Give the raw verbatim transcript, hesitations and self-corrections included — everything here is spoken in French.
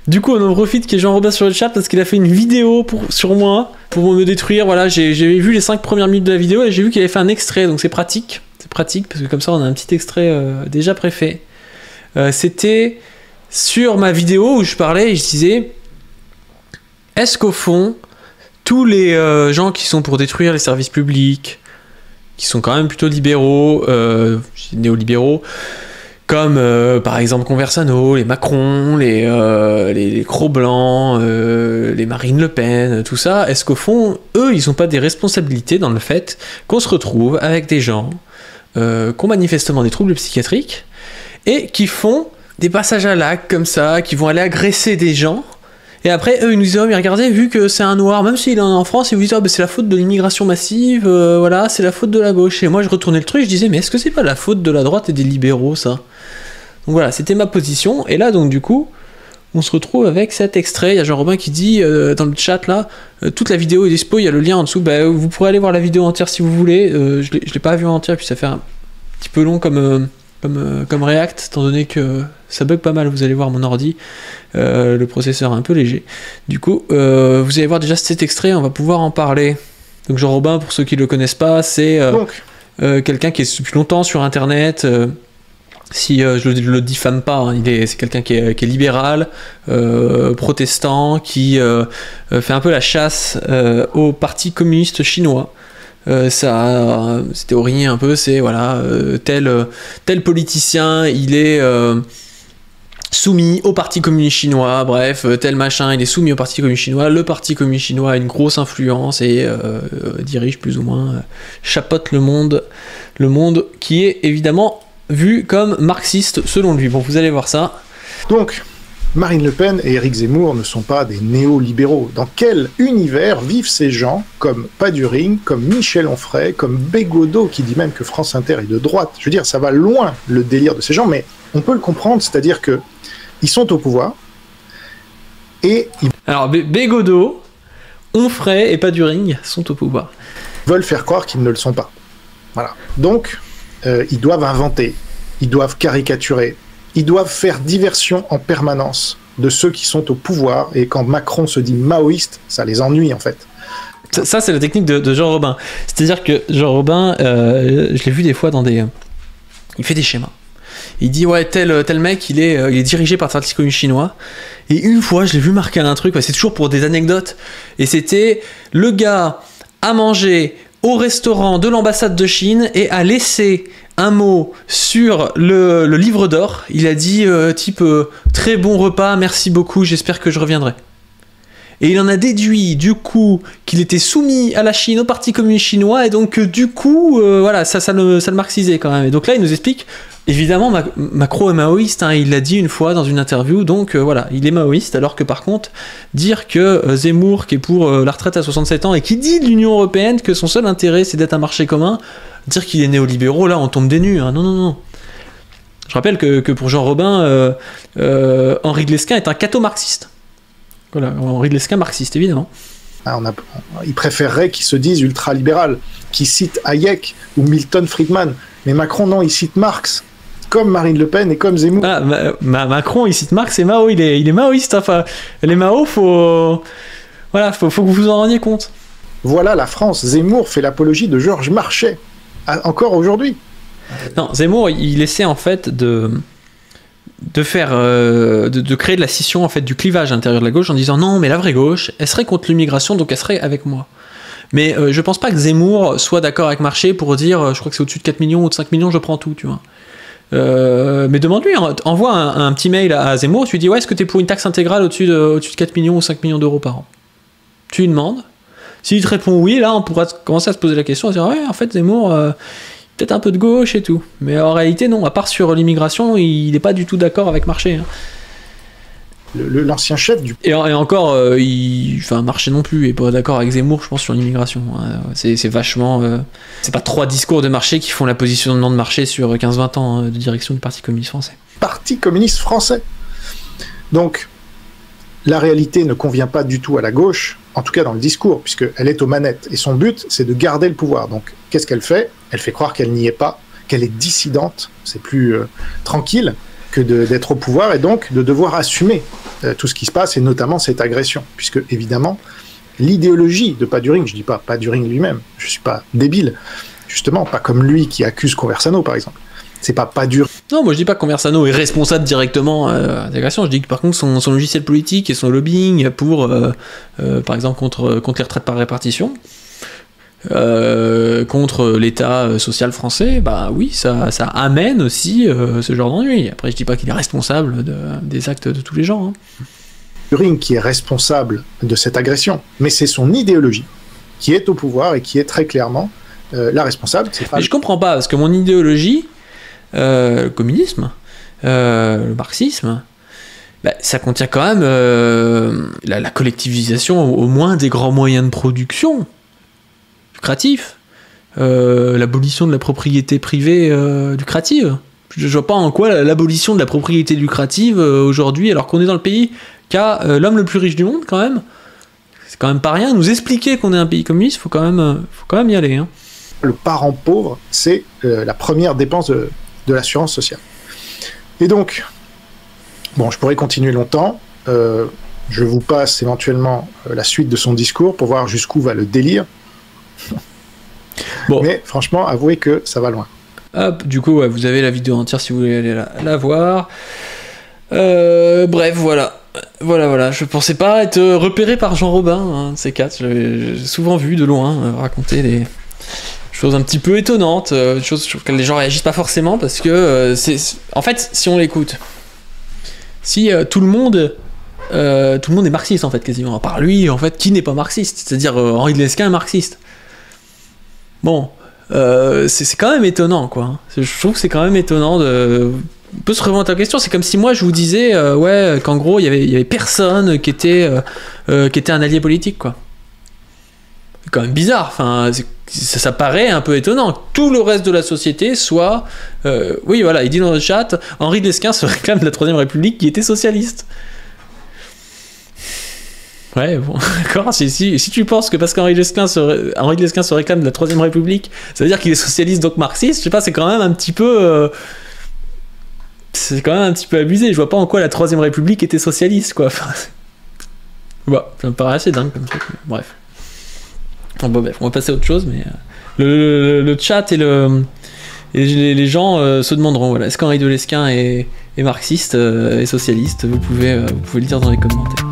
Du coup, on en profite qu'il y ait Jean Robin sur le chat parce qu'il a fait une vidéo pour, sur moi pour me détruire. Voilà, j'ai vu les cinq premières minutes de la vidéo et j'ai vu qu'il avait fait un extrait, donc c'est pratique. C'est pratique parce que comme ça, on a un petit extrait euh, déjà préfait. Euh, C'était sur ma vidéo où je parlais et je disais est-ce qu'au fond, tous les euh, gens qui sont pour détruire les services publics, qui sont quand même plutôt libéraux, euh, néolibéraux, comme euh, par exemple Conversano, les Macron, les, euh, les, les Cro-Blancs, euh, les Marine Le Pen, tout ça, est-ce qu'au fond, eux, ils n'ont pas des responsabilités dans le fait qu'on se retrouve avec des gens euh, qui ont manifestement des troubles psychiatriques et qui font des passages à l'acte comme ça, qui vont aller agresser des gens. Et après, eux, ils nous disent, oh, mais regardez, vu que c'est un noir, même s'il est en France, ils vous disent, oh, bah, c'est la faute de l'immigration massive, euh, voilà, c'est la faute de la gauche. Et moi, je retournais le truc, je disais, mais est-ce que c'est pas la faute de la droite et des libéraux, ça? Donc voilà, c'était ma position. Et là, donc, du coup, on se retrouve avec cet extrait. Il y a Jean Robin qui dit, euh, dans le chat, là, euh, toute la vidéo est dispo, il y a le lien en dessous. Bah, vous pourrez aller voir la vidéo entière si vous voulez. Euh, je l'ai pas vue entière, puis ça fait un petit peu long comme... Euh, Comme, euh, comme React, étant donné que ça bug pas mal, vous allez voir mon ordi, euh, le processeur est un peu léger. Du coup, euh, vous allez voir déjà cet extrait, on va pouvoir en parler. Donc Jean Robin, pour ceux qui ne le connaissent pas, c'est euh, euh, quelqu'un qui est depuis longtemps sur Internet. Euh, si euh, je ne le, le diffame pas, hein, c'est quelqu'un qui est, qui est libéral, euh, protestant, qui euh, fait un peu la chasse euh, au Parti communiste chinois. Euh, ça, ses théories un peu, c'est voilà, euh, tel, tel politicien, il est euh, soumis au Parti communiste chinois, bref, tel machin, il est soumis au Parti communiste chinois, le Parti communiste chinois a une grosse influence et euh, euh, dirige plus ou moins, euh, chapeaute le monde, le monde qui est évidemment vu comme marxiste selon lui. Bon, vous allez voir ça. Donc, Marine Le Pen et Éric Zemmour ne sont pas des néolibéraux. Dans quel univers vivent ces gens comme Paduring, comme Michel Onfray, comme Bégodeau, qui dit même que France Inter est de droite? Je veux dire, ça va loin le délire de ces gens, mais on peut le comprendre, c'est-à-dire que ils sont au pouvoir et... Ils... Alors, Bégodeau, Onfray et Paduring sont au pouvoir. Veulent faire croire qu'ils ne le sont pas. Voilà. Donc, euh, ils doivent inventer, ils doivent caricaturer, ils doivent faire diversion en permanence de ceux qui sont au pouvoir, et quand Macron se dit maoïste, ça les ennuie en fait. Ça, ça c'est la technique de, de Jean Robin. C'est-à-dire que Jean Robin, euh, je l'ai vu des fois dans des... Il fait des schémas. Il dit, ouais, tel, tel mec, il est, euh, il est dirigé par le Parti communiste chinois. Et une fois, je l'ai vu marquer un truc, ouais, c'est toujours pour des anecdotes. Et c'était, le gars a mangé au restaurant de l'ambassade de Chine et a laissé un mot sur le, le livre d'or. Il a dit euh, type euh, très bon repas, merci beaucoup, j'espère que je reviendrai. Et il en a déduit du coup qu'il était soumis à la Chine, au Parti communiste chinois, et donc euh, du coup euh, voilà, ça, ça, le, ça le marxisait quand même. Et donc là il nous explique, évidemment Mac Macron est maoïste, hein, il l'a dit une fois dans une interview, donc euh, voilà, il est maoïste, alors que par contre dire que euh, Zemmour qui est pour euh, la retraite à soixante-sept ans et qui dit de l'Union Européenne que son seul intérêt c'est d'être un marché commun, dire qu'il est néolibéraux, là on tombe des nues, hein. Non non non. Je rappelle que, que pour Jean Robin, euh, euh, Henri de Lesquen est un catho-marxiste. Voilà, Henri de Lesquen marxiste évidemment. On a, il préférerait qu'ils se disent ultra-libéral, qu'ils citent Hayek ou Milton Friedman, mais Macron non, il cite Marx, comme Marine Le Pen et comme Zemmour. Ah, ma, ma, Macron il cite Marx et Mao, il est, il est maoïste, enfin, les Mao, faut, voilà, faut, faut que vous vous en rendiez compte. Voilà la France, Zemmour fait l'apologie de Georges Marchais, encore aujourd'hui. Non, Zemmour, il essaie en fait de, de faire, euh, de, de créer de la scission, en fait, du clivage à l'intérieur de la gauche en disant non, mais la vraie gauche, elle serait contre l'immigration, donc elle serait avec moi. Mais euh, je pense pas que Zemmour soit d'accord avec Marchais pour dire, euh, je crois que c'est au-dessus de quatre millions ou de cinq millions, je prends tout, tu vois. Euh, mais demande-lui, hein, envoie un, un petit mail à Zemmour, tu lui dis, ouais, est-ce que t'es pour une taxe intégrale au-dessus de, au-dessus de quatre millions ou cinq millions d'euros par an? Tu lui demandes. S'il te répond oui, là, on pourra commencer à se poser la question, à se dire, ouais, en fait, Zemmour, euh, peut-être un peu de gauche et tout. Mais en réalité, non, à part sur l'immigration, il n'est pas du tout d'accord avec Marchais. Hein. L'ancien chef du... Et, et encore, euh, il... enfin, Marchais non plus est pas d'accord avec Zemmour, je pense, sur l'immigration. Hein. C'est vachement... Euh... C'est pas trois discours de Marchais qui font la positionnement de Marchais sur quinze vingt ans hein, de direction du Parti communiste français. Parti communiste français. Donc, la réalité ne convient pas du tout à la gauche, en tout cas dans le discours, puisqu'elle est aux manettes. Et son but, c'est de garder le pouvoir. Donc, qu'est-ce qu'elle fait? Elle fait croire qu'elle n'y est pas, qu'elle est dissidente. C'est plus euh, tranquille que d'être au pouvoir et donc de devoir assumer euh, tout ce qui se passe, et notamment cette agression, puisque évidemment, l'idéologie de Paduring, je dis pas Paduring lui-même, je suis pas débile, justement, pas comme lui qui accuse Conversano, par exemple. C'est pas Paduring. Non, moi je dis pas que Conversano est responsable directement euh, d'agression, je dis que par contre son, son logiciel politique et son lobbying pour, euh, euh, par exemple, contre, contre les retraites par répartition, euh, contre l'État social français, bah oui, ça, ça amène aussi euh, ce genre d'ennui. Après, je dis pas qu'il est responsable de, des actes de tous les gens. Hein. Paduring qui est responsable de cette agression, mais c'est son idéologie qui est au pouvoir et qui est très clairement euh, la responsable. C'est pas... Mais je comprends pas, parce que mon idéologie, euh, le communisme, euh, le marxisme, bah, ça contient quand même euh, la, la collectivisation au, au moins des grands moyens de production lucratifs, euh, l'abolition de la propriété privée euh, lucrative. Je vois pas en quoi l'abolition de la propriété lucrative euh, aujourd'hui, alors qu'on est dans le pays qu'a euh, l'homme le plus riche du monde, quand même, c'est quand même pas rien. Nous expliquer qu'on est un pays communiste, faut quand même, euh, faut quand même y aller. Hein. Le parent pauvre, c'est euh, la première dépense de, de l'assurance sociale. Et donc, bon, je pourrais continuer longtemps. Euh, je vous passe éventuellement euh, la suite de son discours pour voir jusqu'où va le délire. Bon. Mais franchement, avouez que ça va loin. Hop, du coup, ouais, vous avez la vidéo entière si vous voulez aller la, la voir. Euh, bref, voilà. Voilà, voilà. Je pensais pas être repéré par Jean Robin, hein, de ces quatre. J'ai souvent vu de loin euh, raconter des choses un petit peu étonnantes, euh, des choses sur lesquelles les gens réagissent pas forcément parce que euh, c'est. En fait, si on l'écoute, si euh, tout le monde. Euh, tout le monde est marxiste en fait quasiment, à part lui en fait qui n'est pas marxiste, c'est-à-dire euh, Henri de Lesquen est marxiste. Bon, euh, c'est quand même étonnant quoi. Je trouve que c'est quand même étonnant de. On peut se remonter la question, c'est comme si moi je vous disais euh, ouais qu'en gros il y avait il y avait personne qui était euh, euh, qui était un allié politique quoi. C'est quand même bizarre. Enfin, ça, ça paraît un peu étonnant. Tout le reste de la société soit euh, oui voilà, il dit dans le chat Henri de Lesquen se réclame de la Troisième République qui était socialiste. Ouais, bon, d'accord. Si, si, si tu penses que parce qu'Henri de Lesquen se, Henri de Lesquen se réclame de la Troisième République, ça veut dire qu'il est socialiste donc marxiste, je sais pas, c'est quand même un petit peu. Euh, c'est quand même un petit peu abusé. Je vois pas en quoi la Troisième République était socialiste, quoi. Enfin, bah, ça me paraît assez dingue comme truc. Bref. Bon, bon, bref, on va passer à autre chose, mais. Euh, le, le, le chat et, le, et les, les gens euh, se demanderont voilà, est-ce qu'Henri de Lesquen est, est marxiste euh, et socialiste vous pouvez, euh, vous pouvez le dire dans les commentaires.